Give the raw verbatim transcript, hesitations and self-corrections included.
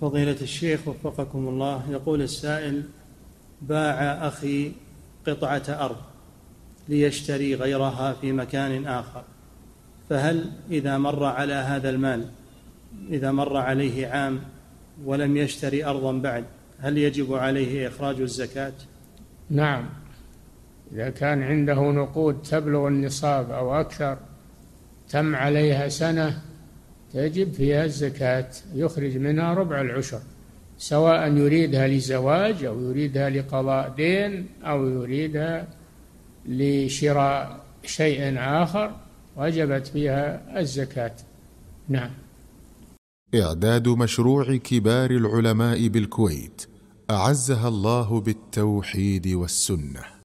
فضيلة الشيخ وفقكم الله، يقول السائل: باع أخي قطعة أرض ليشتري غيرها في مكان آخر، فهل إذا مر على هذا المال إذا مر عليه عام ولم يشتري أرضا بعد، هل يجب عليه إخراج الزكاة؟ نعم، إذا كان عنده نقود تبلغ النصاب أو أكثر تم عليها سنة تجب فيها الزكاة، يخرج منها ربع العشر، سواء يريدها لزواج أو يريدها لقضاء دين أو يريدها لشراء شيء آخر، وجبت فيها الزكاة. نعم. إعداد مشروع كبار العلماء بالكويت أعزها الله بالتوحيد والسنة.